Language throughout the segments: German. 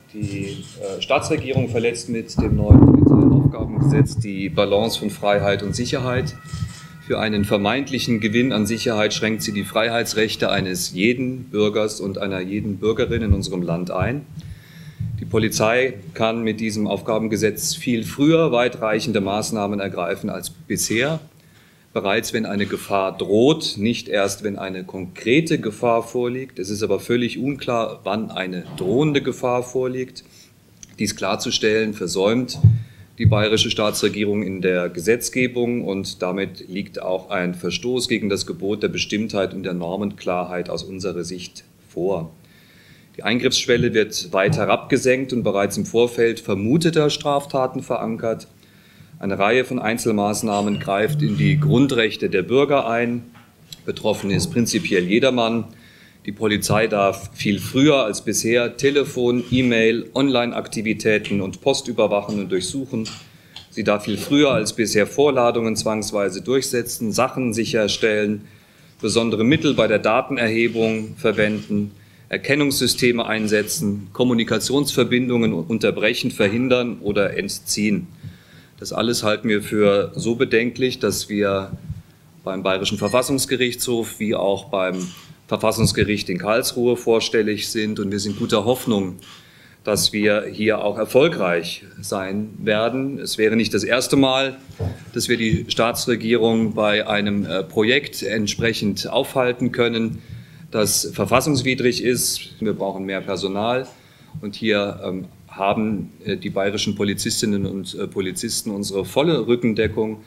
Die Staatsregierung verletzt mit dem neuen Polizeiaufgabengesetz die Balance von Freiheit und Sicherheit. Für einen vermeintlichen Gewinn an Sicherheit schränkt sie die Freiheitsrechte eines jeden Bürgers und einer jeden Bürgerin in unserem Land ein. Die Polizei kann mit diesem Aufgabengesetz viel früher weitreichende Maßnahmen ergreifen als bisher. Bereits wenn eine Gefahr droht, nicht erst wenn eine konkrete Gefahr vorliegt. Es ist aber völlig unklar, wann eine drohende Gefahr vorliegt. Dies klarzustellen versäumt die bayerische Staatsregierung in der Gesetzgebung, und damit liegt auch ein Verstoß gegen das Gebot der Bestimmtheit und der Normenklarheit aus unserer Sicht vor. Die Eingriffsschwelle wird weit herabgesenkt und bereits im Vorfeld vermuteter Straftaten verankert. Eine Reihe von Einzelmaßnahmen greift in die Grundrechte der Bürger ein. Betroffen ist prinzipiell jedermann. Die Polizei darf viel früher als bisher Telefon, E-Mail, Online-Aktivitäten und Post überwachen und durchsuchen. Sie darf viel früher als bisher Vorladungen zwangsweise durchsetzen, Sachen sicherstellen, besondere Mittel bei der Datenerhebung verwenden, Erkennungssysteme einsetzen, Kommunikationsverbindungen unterbrechen, verhindern oder entziehen. Das alles halten wir für so bedenklich, dass wir beim Bayerischen Verfassungsgerichtshof wie auch beim Verfassungsgericht in Karlsruhe vorstellig sind. Und wir sind guter Hoffnung, dass wir hier auch erfolgreich sein werden. Es wäre nicht das erste Mal, dass wir die Staatsregierung bei einem Projekt entsprechend aufhalten können, das verfassungswidrig ist. Wir brauchen mehr Personal, und hier haben die bayerischen Polizistinnen und Polizisten unsere volle Rückendeckung.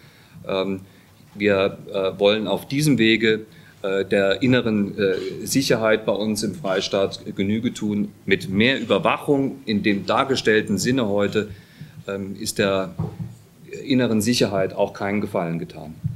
Wir wollen auf diesem Wege der inneren Sicherheit bei uns im Freistaat Genüge tun. Mit mehr Überwachung in dem dargestellten Sinne heute ist der inneren Sicherheit auch keinen Gefallen getan.